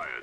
acquired.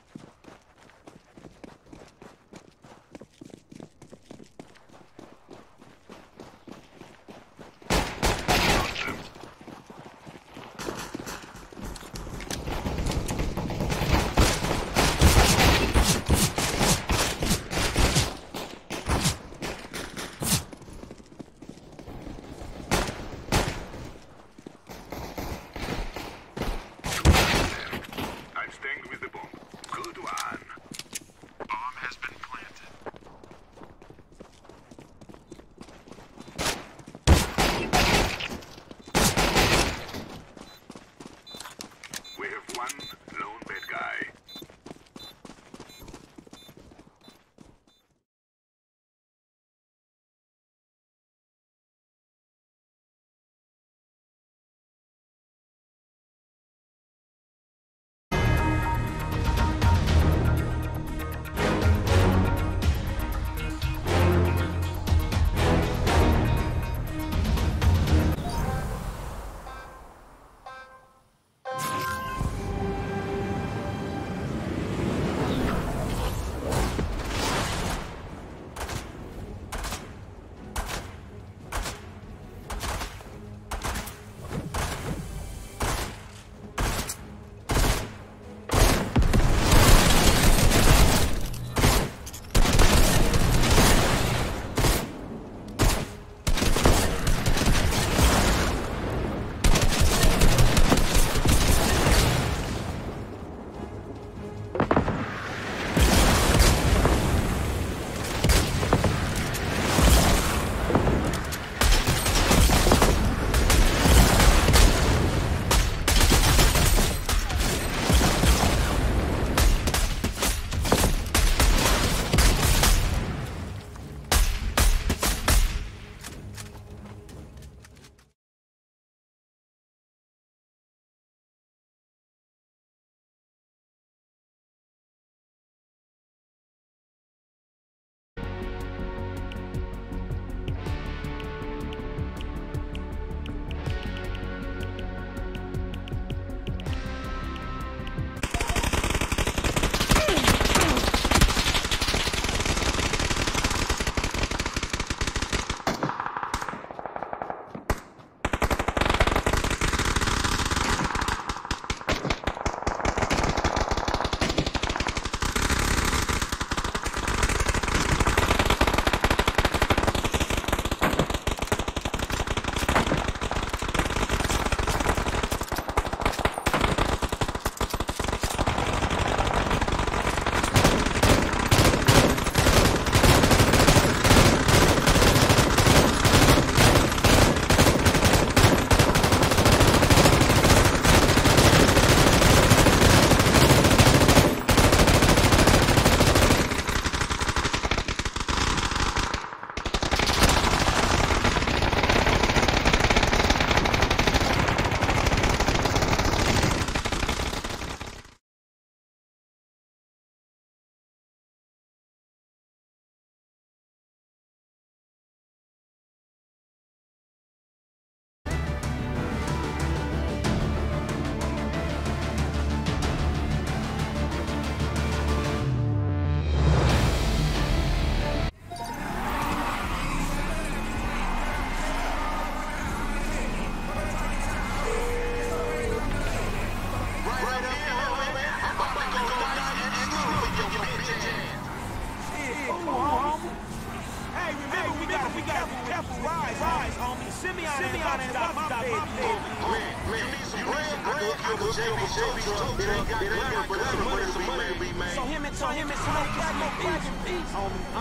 So him and Smoke got no peace.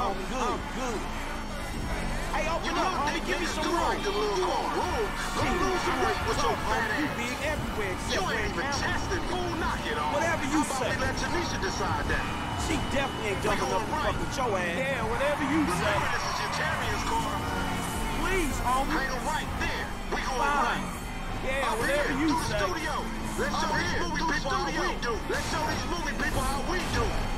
Good. Hey, open up, homie, give me some room. Don't lose your weight with your fat ass. You big everywhere except You ain't even testing, fool. Knock it off. Whatever you say. How about we let Tanisha decide that? She definitely ain't jumping up and fucking with your ass. Yeah, whatever you say. Remember, this is your Terrier's car. Please, homie. Hang a right there. We going Fine. right. Yeah, Up whatever here, you through the say. studio. Let's show these movie people how we do. Let's show these movie people how we do.